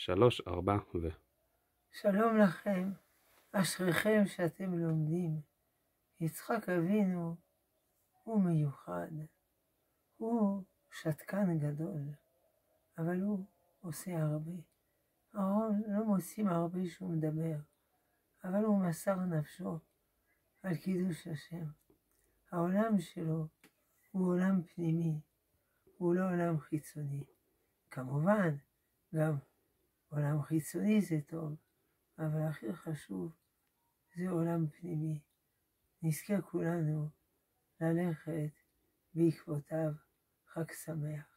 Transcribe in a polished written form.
3, 4 ו... שלום לכם, אשריכם שאתם לומדים. יצחק אבינו הוא מיוחד, הוא שתקן גדול, אבל הוא עושה הרבה. אהרון לא מוצאים הרבה שהוא מדבר, אבל הוא מסר נפשו על קידוש השם. העולם שלו הוא עולם פנימי, הוא לא עולם חיצוני. כמובן, גם עולם חיצוני זה טוב, אבל הכי חשוב זה עולם פנימי. נזכה כולנו ללכת בעקבותיו. חג שמח.